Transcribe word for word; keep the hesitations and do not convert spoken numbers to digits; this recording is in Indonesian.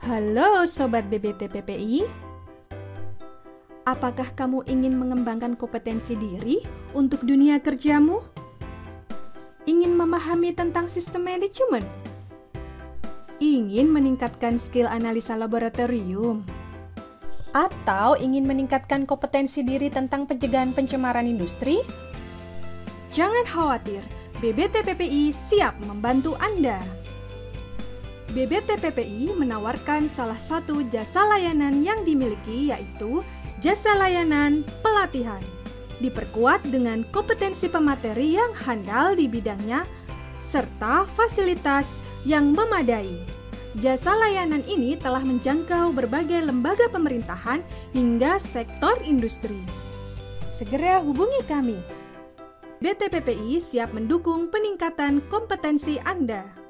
Halo Sobat B B T P P I. Apakah kamu ingin mengembangkan kompetensi diri untuk dunia kerjamu? Ingin memahami tentang sistem manajemen? Ingin meningkatkan skill analisa laboratorium? Atau ingin meningkatkan kompetensi diri tentang pencegahan pencemaran industri? Jangan khawatir, B B T P P I siap membantu Anda. B B T P P I menawarkan salah satu jasa layanan yang dimiliki, yaitu jasa layanan pelatihan. Diperkuat dengan kompetensi pemateri yang handal di bidangnya, serta fasilitas yang memadai. Jasa layanan ini telah menjangkau berbagai lembaga pemerintahan hingga sektor industri. Segera hubungi kami. B B T P P I siap mendukung peningkatan kompetensi Anda.